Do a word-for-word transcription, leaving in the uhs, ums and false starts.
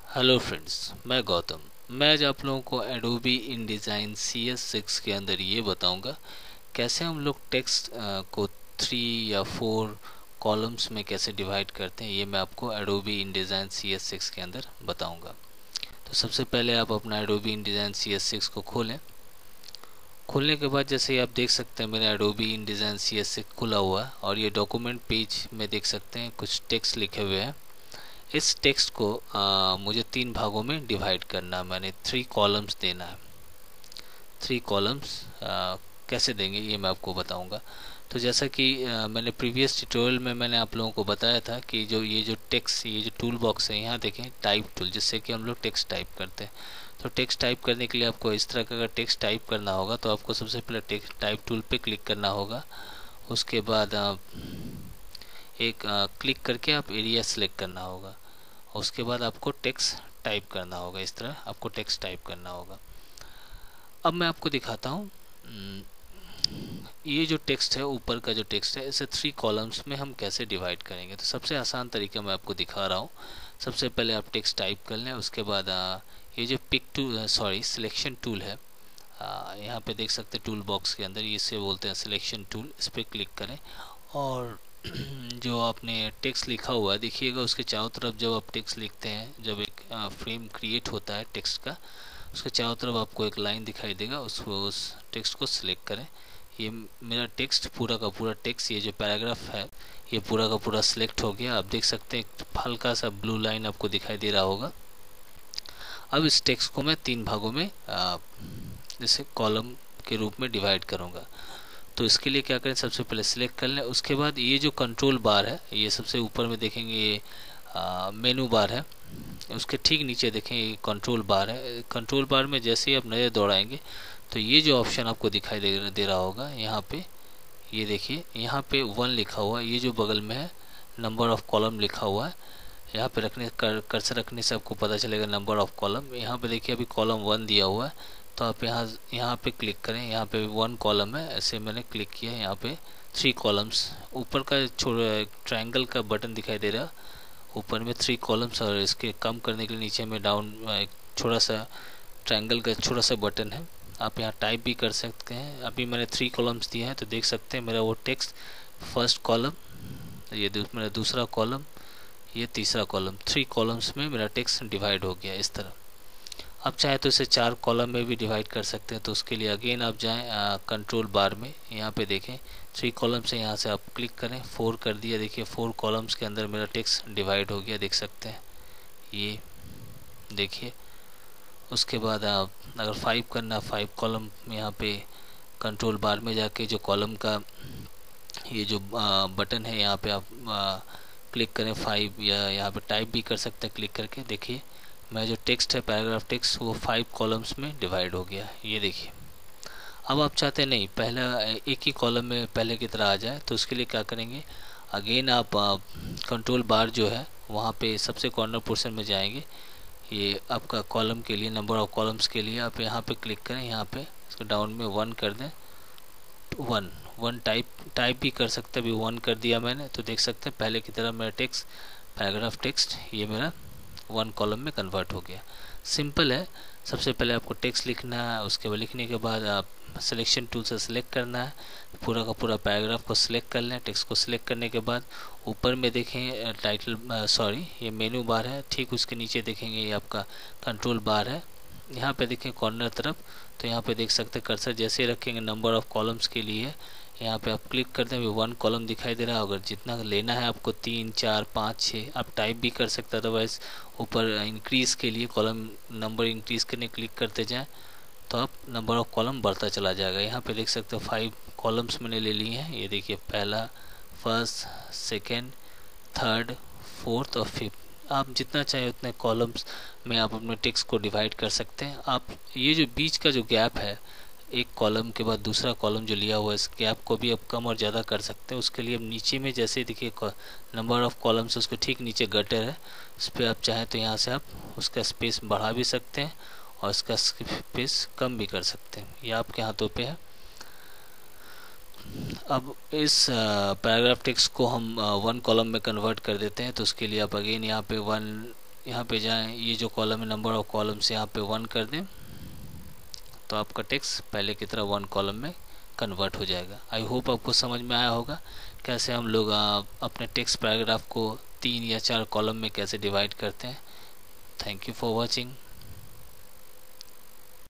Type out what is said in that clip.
Hello friends, मैं गौतम। मैं आज आप लोगों को Adobe InDesign C S six के अंदर ये बताऊंगा कैसे हम लोग टेक्स्ट को थ्री या फोर कॉलम्स में कैसे डिवाइड करते हैं। ये मैं आपको Adobe InDesign C S six के अंदर बताऊंगा। तो सबसे पहले आप अपना Adobe InDesign C S six को खोलें। खोलने के बाद जैसे ही आप देख सकते हैं मेरा Adobe InDesign C S six खुला हुआ है और ये डॉक्यूमेंट पेज में देख सकते हैं कुछ टेक्स्ट लिखे हुए हैं। इस टेक्स्ट को आ, मुझे तीन भागों में डिवाइड करना है। मैंने थ्री कॉलम्स देना है। थ्री कॉलम्स कैसे देंगे ये मैं आपको बताऊंगा। तो जैसा कि आ, मैंने प्रीवियस ट्यूटोरियल में मैंने आप लोगों को बताया था कि जो ये जो टेक्स्ट ये जो टूल बॉक्स है, यहाँ देखें टाइप टूल, जिससे कि हम लोग टेक्स्ट टाइप करते हैं। तो टेक्स्ट टाइप करने के लिए आपको इस तरह का अगर टेक्स्ट टाइप करना होगा तो आपको सबसे पहले टेक्स्ट टाइप टूल पे क्लिक करना होगा। उसके बाद आ, एक आ, क्लिक करके आप एरिया सेलेक्ट करना होगा। उसके बाद आपको टेक्स्ट टाइप करना होगा। इस तरह आपको टेक्स्ट टाइप करना होगा। अब मैं आपको दिखाता हूँ ये जो टेक्स्ट है, ऊपर का जो टेक्स्ट है, इसे थ्री कॉलम्स में हम कैसे डिवाइड करेंगे। तो सबसे आसान तरीका मैं आपको दिखा रहा हूँ। सबसे पहले आप टेक्स्ट टाइप कर लें। उसके बाद आ, ये जो pick to sorry selection tool है, यहाँ पे देख सकते हैं टूल बॉक्स के अंदर, इसे बोलते हैं सिलेक्शन टूल। इस पर क्लिक करें और जो आपने टेक्स्ट लिखा हुआ है देखिएगा, उसके चारों तरफ जब आप टेक्स्ट लिखते हैं, जब एक फ्रेम क्रिएट होता है टेक्स्ट का, उसके चारों तरफ आपको एक लाइन दिखाई देगा, उसको उस टेक्स्ट को सिलेक्ट करें। ये मेरा टेक्स्ट पूरा का पूरा टेक्स्ट, ये जो पैराग्राफ है ये पूरा का पूरा सिलेक्ट हो गया। आप देख सकते हैं हल्का सा ब्लू लाइन आपको दिखाई दे रहा होगा। अब इस टेक्स्ट को मैं तीन भागों में जैसे कॉलम के रूप में डिवाइड करूँगा। तो इसके लिए क्या करें, सबसे पहले सिलेक्ट कर लें। उसके बाद ये जो कंट्रोल बार है, ये सबसे ऊपर में देखेंगे ये मेनू बार है, उसके ठीक नीचे देखें ये कंट्रोल बार है। कंट्रोल बार में जैसे ही आप नज़र दौड़ाएंगे तो ये जो ऑप्शन आपको दिखाई दे, दे रहा होगा, यहाँ पे ये देखिए, यहाँ पे वन लिखा हुआ है। ये जो बगल में है नंबर ऑफ कॉलम लिखा हुआ है, यहाँ पे रखने कर कर्सर रखने से आपको पता चलेगा नंबर ऑफ कॉलम। यहाँ पे देखिए अभी कॉलम वन दिया हुआ है, तो आप यहाँ यहाँ पे क्लिक करें। यहाँ पे वन कॉलम है, ऐसे मैंने क्लिक किया। यहाँ पे थ्री कॉलम्स, ऊपर का छोटा ट्रायंगल का बटन दिखाई दे रहा, ऊपर में थ्री कॉलम्स, और इसके कम करने के लिए नीचे में डाउन एक छोटा सा ट्रायंगल का छोटा सा बटन है। आप यहाँ टाइप भी कर सकते हैं। अभी मैंने थ्री कॉलम्स दिया है, तो देख सकते हैं मेरा वो टेक्स्ट फर्स्ट कॉलम, ये मेरा दूसरा कॉलम, ये तीसरा कॉलम, थ्री कॉलम्स में मेरा टेक्स्ट डिवाइड हो गया इस तरह। आप चाहे तो इसे चार कॉलम में भी डिवाइड कर सकते हैं। तो उसके लिए अगेन आप जाएं कंट्रोल बार में, यहाँ पे देखें थ्री कॉलम से, यहाँ से आप क्लिक करें, फोर कर दिया। देखिए फोर कॉलम्स के अंदर मेरा टेक्स्ट डिवाइड हो गया, देख सकते हैं ये देखिए। उसके बाद आप अगर फाइव करना, फाइव कॉलम यहाँ पे कंट्रोल बार में जाके जो कॉलम का ये जो बटन है यहाँ पे आप आ, क्लिक करें फाइव, या यहाँ पे टाइप भी कर सकते हैं क्लिक करके। देखिए मैं जो टेक्स्ट है पैराग्राफ टेक्स्ट वो फाइव कॉलम्स में डिवाइड हो गया, ये देखिए। अब आप चाहते हैं नहीं पहला एक ही कॉलम में पहले की तरह आ जाए, तो उसके लिए क्या करेंगे, अगेन आप कंट्रोल बार जो है वहाँ पे सबसे कॉर्नर पोर्शन में जाएंगे। ये आपका कॉलम के लिए, नंबर ऑफ कॉलम्स के लिए आप यहाँ पे क्लिक करें, यहाँ पे इसको डाउन में वन कर दें। वन वन टाइप टाइप भी कर सकते हैं, अभी वन कर दिया मैंने, तो देख सकते हैं पहले की तरह मेरा टेक्स्ट पैराग्राफ टेक्स्ट ये मेरा वन कॉलम में कन्वर्ट हो गया। सिंपल है। सबसे पहले आपको टेक्स्ट लिखना है, उसके बाद लिखने के बाद आप सिलेक्शन टूल से सिलेक्ट करना है, पूरा का पूरा पैराग्राफ को सिलेक्ट कर लें। टेक्स्ट को सिलेक्ट करने के बाद ऊपर में देखें टाइटल सॉरी ये मेनू बार है, ठीक उसके नीचे देखेंगे ये आपका कंट्रोल बार है। यहाँ पे देखें कॉर्नर तरफ, तो यहाँ पे देख सकते हैं कर्सर जैसे रखेंगे नंबर ऑफ कॉलम्स के लिए, यहाँ पे आप क्लिक करते हैं, वन कॉलम दिखाई दे रहा है। अगर जितना लेना है आपको तीन चार पाँच छः आप टाइप भी कर सकते हैं, अदरवाइज ऊपर इंक्रीज़ के लिए कॉलम नंबर इंक्रीज़ करने क्लिक करते जाएं तो आप नंबर ऑफ कॉलम बढ़ता चला जाएगा। यहाँ पे देख सकते हो फाइव कॉलम्स मैंने ले लिए हैं, ये देखिए पहला, फर्स्ट, सेकेंड, थर्ड, फोर्थ और फिफ्थ। आप जितना चाहे उतने कॉलम्स में आप अपने टेक्स्ट को डिवाइड कर सकते हैं। आप ये जो बीच का जो गैप है एक कॉलम के बाद दूसरा कॉलम जो लिया हुआ है, इस गैप को भी आप कम और ज़्यादा कर सकते हैं। उसके लिए अब नीचे में जैसे देखिए नंबर ऑफ कॉलम्स उसके ठीक नीचे गटर है, उस पर आप चाहें तो यहाँ से आप उसका स्पेस बढ़ा भी सकते हैं और इसका स्पेस कम भी कर सकते हैं, ये आपके हाथों पे है। अब इस पैराग्राफ टेक्स्ट को हम वन कॉलम में कन्वर्ट कर देते हैं, तो उसके लिए आप अगेन यहाँ पे वन यहाँ पे जाएं, ये जो कॉलम है नंबर ऑफ कॉलम्स यहाँ पे वन कर दें तो आपका टेक्स्ट पहले की तरह वन कॉलम में कन्वर्ट हो जाएगा। आई होप आपको समझ में आया होगा कैसे हम लोग अपने टेक्स्ट पैराग्राफ को तीन या चार कॉलम में कैसे डिवाइड करते हैं। Thank you for watching.